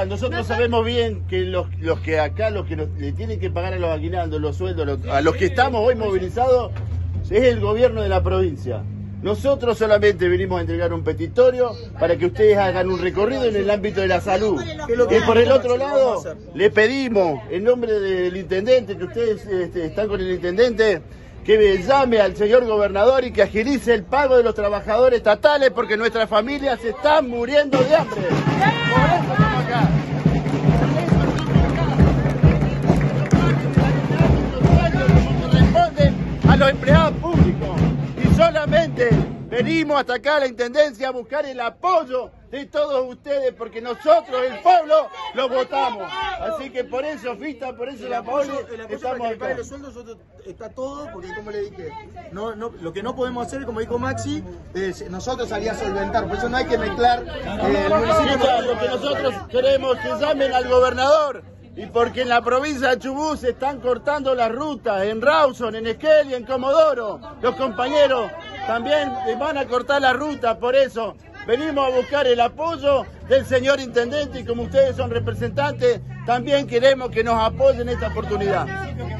Mirá, nosotros sabemos bien que los que acá, los que le tienen que pagar a los aguinaldos, los sueldos, a los que estamos hoy movilizados, es el gobierno de la provincia. Nosotros solamente venimos a entregar un petitorio para que ustedes hagan un recorrido en el ámbito de la salud. Y por el otro lado, le pedimos, en nombre del intendente, que ustedes están con el intendente, que llame al señor gobernador y que agilice el pago de los trabajadores estatales porque nuestras familias se están muriendo de hambre. Por eso estamos acá. Como corresponde a los empleados públicos. Y solamente venimos hasta acá a la Intendencia a buscar el apoyo de todos ustedes, porque nosotros, el pueblo, los votamos. Así que por eso, Fista, por eso la Paoli, estamos acá. Los sueldos está todo, porque como le dije, lo que no podemos hacer, como dijo Maxi, es nosotros salir a solventar. Por eso no hay que mezclar el municipio. Lo que nosotros queremos que llamen al gobernador. Y porque en la provincia de Chubut se están cortando las rutas, en Rawson, en Esquel y en Comodoro. Los compañeros también van a cortar la ruta, por eso venimos a buscar el apoyo del señor intendente y como ustedes son representantes, también queremos que nos apoyen en esta oportunidad.